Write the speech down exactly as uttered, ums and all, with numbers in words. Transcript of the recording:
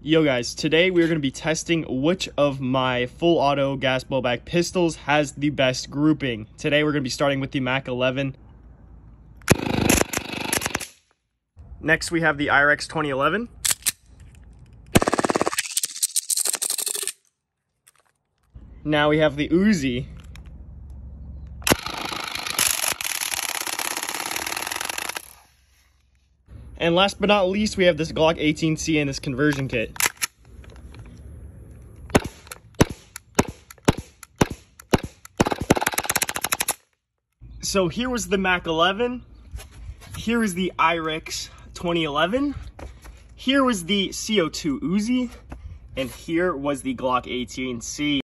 Yo guys, today we're going to be testing which of my full auto gas blowback pistols has the best grouping. Today we're going to be starting with the Mac eleven. Next we have the I R X twenty eleven. Now we have the Uzi. And last but not least, we have this Glock eighteen C and this conversion kit. So here was the Mac eleven, here was the I R X twenty eleven, here was the C O two Uzi, and here was the Glock eighteen C.